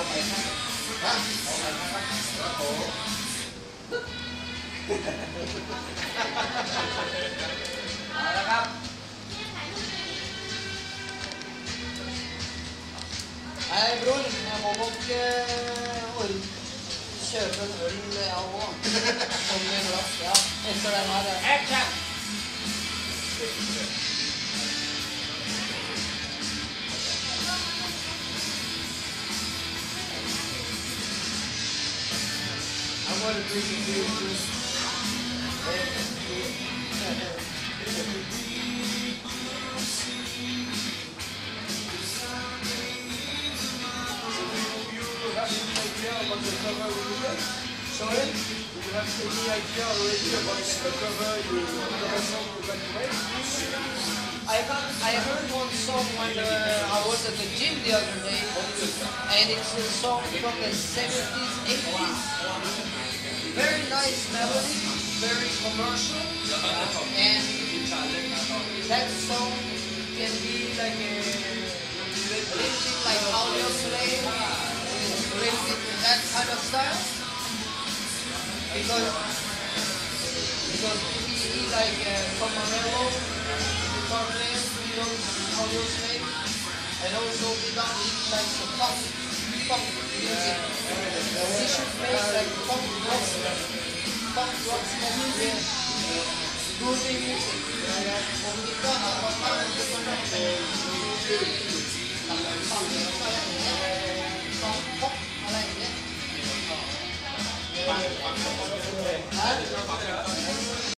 ฮะเอาละครับNej bror, jag må och köpa en öl och om det är bra. Ja, efter den här. Action! I'm going to drink a beer too. Sorry? Do you have any idea already about the cover song you're going to make? I heard one song when I was at the gym the other day, and it's a song from the 70s, 80s. Very nice melody, very commercial, and that song can be like a little bit like Audio Slave, a little bit that kind of style, because he like Tom Morello, guitar player, he knows Audio Slave, and also he likes the punk music. He should make like punk rock music, groovy music.